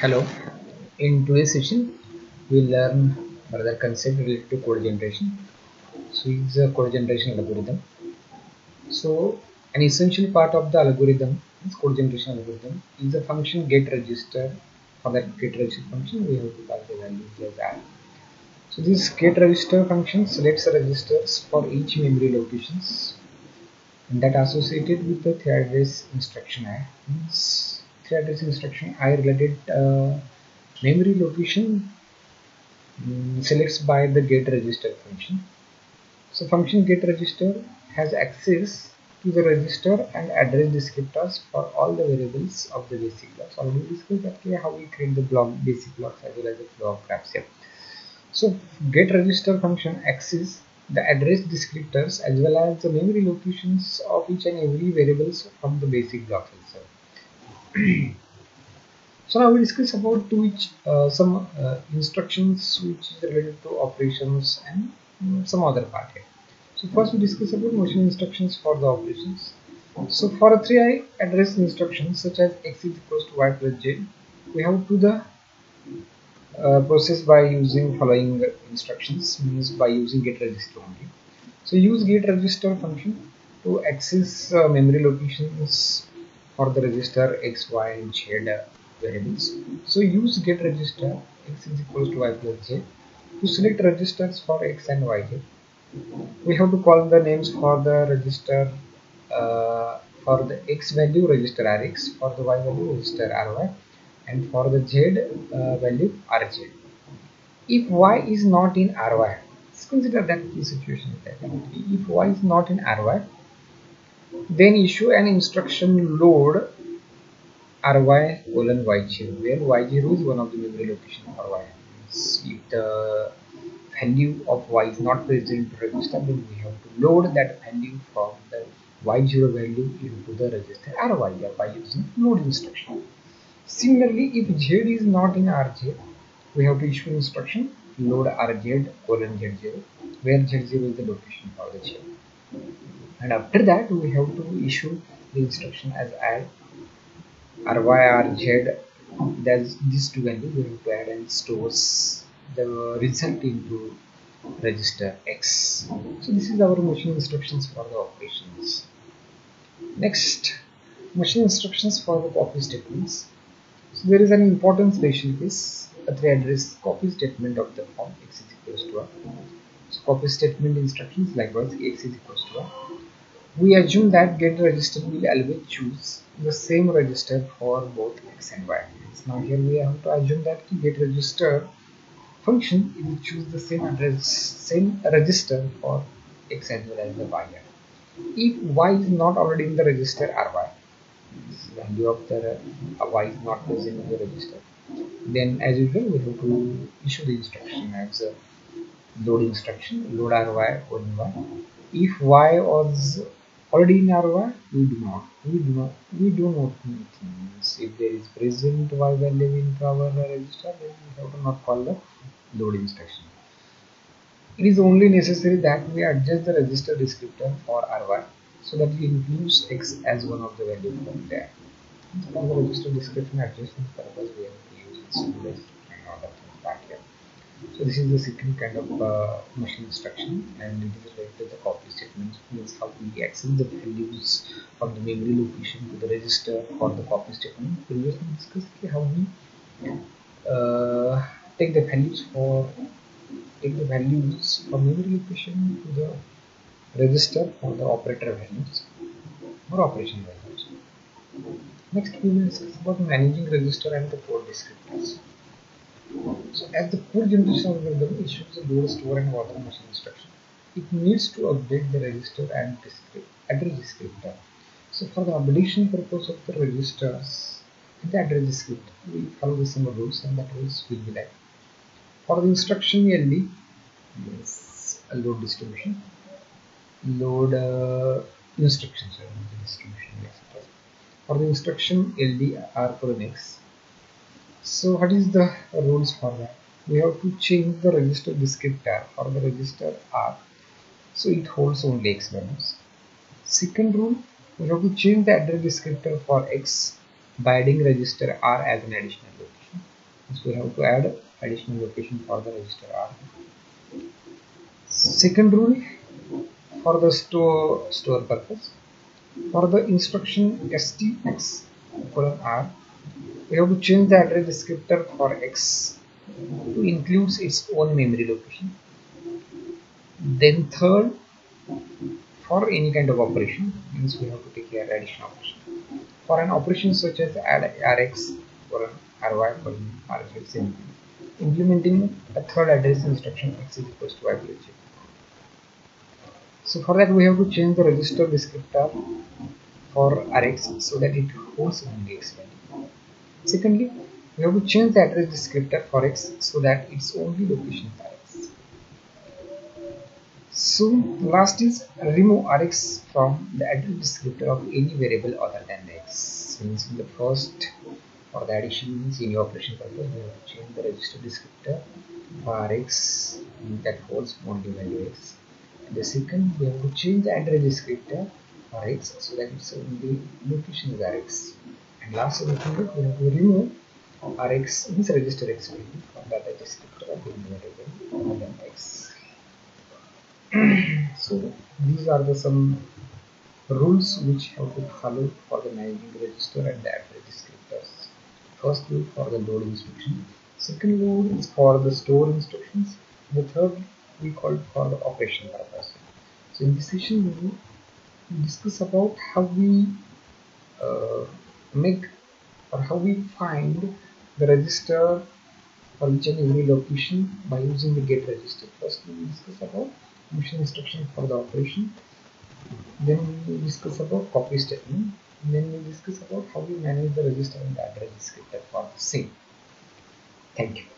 Hello, in today's session we'll learn further concept related to code generation. So it's a code generation algorithm. So an essential part of the algorithm, this code generation algorithm, is a function get register. For that get register function we have to pass the values as add. So this get register function selects the registers for each memory locations and that associated with the three address instruction I. Means three address instruction I related memory location selects by the get register function. So function get register has access to the register and address descriptors for all the variables of the basic blocks. Already discussed that how we create the block basic blocks as well as the flow of graphs here. So get register function access the address descriptors as well as the memory locations of each and every variables from the basic blocks itself. So now we discuss about some instructions which is related to operations and some other part here. So first we discuss about machine instructions for the operations. So for a 3i address instructions such as x is equals to y plus z, we have to the process by using following instructions, means by using get register only. So use get register function to access memory locations for the register x, y and z variables. So use get register x is equals to y plus z to select registers for x and y. We have to call the names for the register for the x value register rx, for the y value register ry, and for the z value rz. If y is not in ry, let's consider that key situation is that if y is not in ry, then issue an instruction load ry colon y0, where y0 is one of the memory location for y. If the value of y is not present in the register, then we have to load that value from the y0 value into the register ry by using load instruction. Similarly, if z is not in rz, we have to issue instruction load rz colon z0, where z0 is the location for the z. And after that, we have to issue the instruction as add ry rz. That's these two values we have to add and stores the result into register x. So this is our machine instructions for the operations. Next, machine instructions for the copy statements. So there is an important special case, a three address copy statement of the form x is equals to a. So copy statement instructions likewise x is equals to a. We assume that get register will always choose the same register for both x and y. So now here we have to assume that get register function will choose the same address, same register for x as well as the y. If y is not already in the register ry, this value of the y is not present in the register, then as usual we have to issue the instruction as a load instruction, load ry colon y. If y was already in ry, we do not need things. If there is present y value in our register, then we have to not call the load instruction. It is only necessary that we adjust the register descriptor for ry so that it includes x as one of the values from there. For the register description adjustment purpose, we have to use this and all of things back here. So this is the second kind of machine instruction, and it is related to the copy statements, means how we access the values from the memory location to the register for the copy statement. Previously discussed how we take the values from memory location to the register for the operator values or operation values. Next, we will discuss about managing register and the code descriptors. So as the code generation algorithm issues the load, store and water machine instruction, it needs to update the register and address descriptor. So for the updation purpose of the registers and the address descriptor, we follow the same rules, and that rules will be like for the instruction LD, yes, a load distribution, load instructions, distribution, etc. For the instruction LD R colon X. So what is the rules for that? We have to change the register descriptor for the register R, so it holds only X values. Second rule, we have to change the address descriptor for X by adding register R as an additional location. So we have to add additional location for the register R. Second rule, for the store purpose, for the instruction stx colon R, we have to change the address descriptor for X to include its own memory location. Then third, for any kind of operation, means we have to take care addition operation. For an operation such as add Rx colon Ry colon Rz, implementing a third address instruction X is equals to Y plus J. So for that we have to change the register descriptor for Rx so that it holds only X value. Secondly, we have to change the address descriptor for X so that its only location is Rx. So last is remove Rx from the address descriptor of any variable other than the X. Means in the first, for the addition means in your operation purpose, we have to change the register descriptor for Rx that holds only value X. The second, we have to change the address descriptor for X so that its only location is Rx. And last, we have to remove Rx means register X value from the address descriptor of any variable other than X. So these are the some rules which have to follow for the managing the register and the address descriptors. First rule for the load instruction. Second rule is for the store instructions. The third we call for the operation purpose. So in this session we will discuss about how we make or how we find the register for each and every location by using the get register. First we will discuss about motion instruction for the operation. Then we will discuss about copy statement. And then we will discuss about how we manage the register and the address descriptor for the same. Thank you.